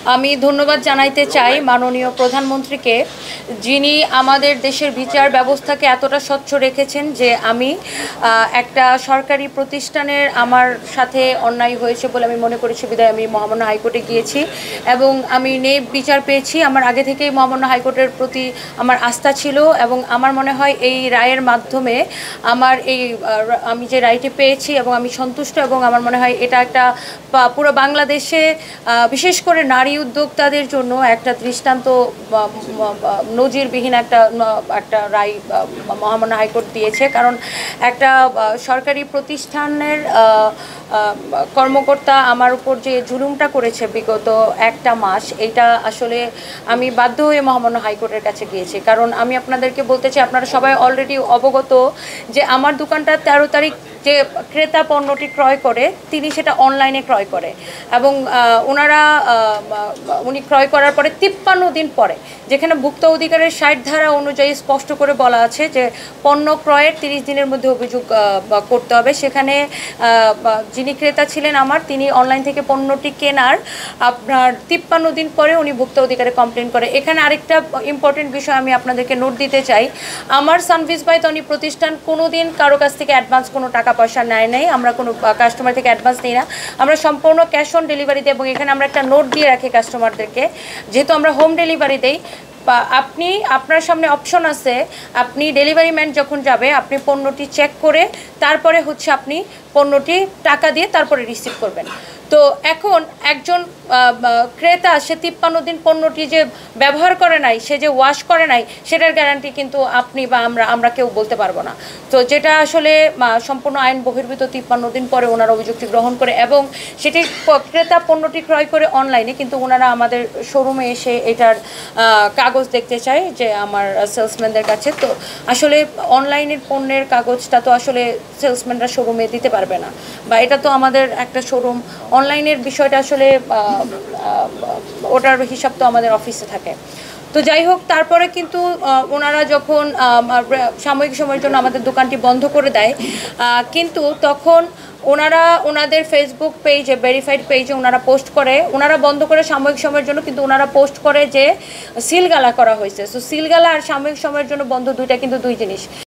আমি ধন্যবাদ জানাইতে চাই মাননীয় প্রধানমন্ত্রীকে, যিনি আমাদের দেশের বিচার ব্যবস্থাকে এতটা স্বচ্ছ রেখেছেন যে আমি একটা সরকারি প্রতিষ্ঠানের আমার সাথে অন্যায় হয়েছে বলে আমি মনে করেছি, বিধায় আমি মহামান্য হাইকোর্টে গিয়েছি এবং আমি বিচার পেয়েছি। আমার আগে থেকেই মহামান্য হাইকোর্টের প্রতি আমার আস্থা ছিল এবং আমার মনে হয় এই রায়ের মাধ্যমে আমি যে রায়টি পেয়েছি এবং আমি সন্তুষ্ট, এবং আমার মনে হয় এটা একটা পুরো বাংলাদেশে বিশেষ করে নারী উদ্যোক্তাদের জন্য একটা দৃষ্টান্ত নজিরবিহীন একটা রায় মহামান্য হাইকোর্ট দিয়েছে। কারণ একটা সরকারি প্রতিষ্ঠানের কর্মকর্তা আমার উপর যে জুলুমটা করেছে বিগত একটা মাস, এইটা আসলে আমি বাধ্য হয়ে মহামান্য হাইকোর্টের কাছে গিয়েছি। কারণ আমি আপনাদেরকে বলতে চাই, আপনারা সবাই অলরেডি অবগত যে আমার দোকানটা 13 তারিখ যে ক্রেতা পণ্যটি ক্রয় করে তিনি সেটা অনলাইনে ক্রয় করে এবং উনি ক্রয় করার পরে 53 দিন পরে, যেখানে ভুক্ত অধিকারের 60 ধারা অনুযায়ী স্পষ্ট করে বলা আছে যে পণ্য ক্রয়ের 30 দিনের মধ্যে অভিযোগ করতে হবে, সেখানে যিনি ক্রেতা ছিলেন তিনি অনলাইন থেকে পণ্যটি কেনার আপনার 53 দিন পরে উনি ভুক্ত অধিকারে কমপ্লেন করে। এখানে আরেকটা ইম্পর্টেন্ট বিষয় আমি আপনাদেরকে নোট দিতে চাই, আমার সানভিজ বাই তনি প্রতিষ্ঠান কোনো দিন কারো কাছ থেকে অ্যাডভান্স কোনো টাকা পয়সা নেয় নাই, আমরা কোনো কাস্টমার থেকে অ্যাডভান্স নিই না, আমরা সম্পূর্ণ ক্যাশ অন ডেলিভারিতে। এবং এখানে আমরা একটা নোট দিয়ে রাখি কাস্টমারদেরকে, যেহেতু আমরা হোম ডেলিভারি দেই, আপনার সামনে অপশন আছে, আপনি ডেলিভারি ম্যান যখন যাবে আপনি পণ্যটি চেক করে তারপরে আপনি পণ্যটি টাকা দিয়ে তারপরে রিসিভ করবেন। তো এখন একজন ক্রেতা সে 53 দিন পণ্যটি যে ব্যবহার করে নাই, সে যে ওয়াশ করে নাই, সেটার গ্যারান্টি কিন্তু আপনি বা আমরা কেউ বলতে পারবো না। তো যেটা আসলে সম্পূর্ণ আইন বহির্ভূত, 53 দিন পরে ওনারা অভিযোগটি গ্রহণ করে এবং সেটি ক্রেতা পণ্যটি ক্রয় করে অনলাইনে, কিন্তু ওনারা আমাদের শোরুমে এসে এটার কাগজ দেখতে চায় যে আমার সেলসম্যানদের কাছে। তো আসলে অনলাইনের পণ্যের কাগজটা তো আসলে সেলসম্যানরা শোরুমে দিতে পারবে না, বা এটা তো আমাদের একটা শোরুম, অনলাইনের বিষয়টা আসলে ওটার হিসাব তো আমাদের অফিসে থাকে। তো যাই হোক, তারপরে কিন্তু ওনারা যখন সাময়িক সময়ের জন্য আমাদের দোকানটি বন্ধ করে দেয়, কিন্তু তখন ওনাদের ফেসবুক পেজে, ভেরিফাইড পেজে ওনারা পোস্ট করে, ওনারা বন্ধ করে সাময়িক সময়ের জন্য, কিন্তু ওনারা পোস্ট করে যে সিলগালা করা হয়েছে। সো সিলগালা আর সাময়িক সময়ের জন্য বন্ধ, দুইটা কিন্তু দুই জিনিস।